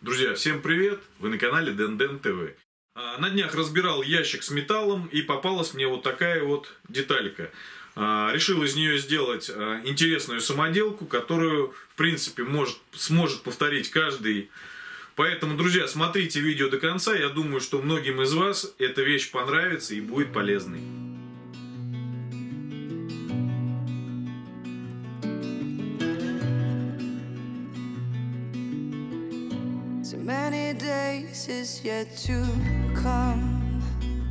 Друзья, всем привет! Вы на канале Дэн ТВ. На днях разбирал ящик с металлом и попалась мне вот такая вот деталька. Решил из нее сделать интересную самоделку, которую, в принципе, сможет повторить каждый. Поэтому, друзья, смотрите видео до конца. Я думаю, что многим из вас эта вещь понравится и будет полезной. So many days is yet to come.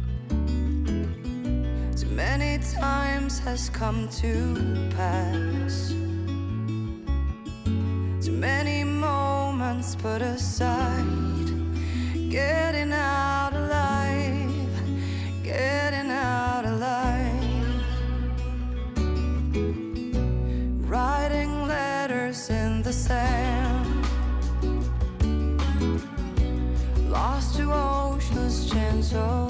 Too many times has come to pass. Too many moments put aside. Getting out alive, getting out alive. Writing letters in the sand. Lost to ocean's gentle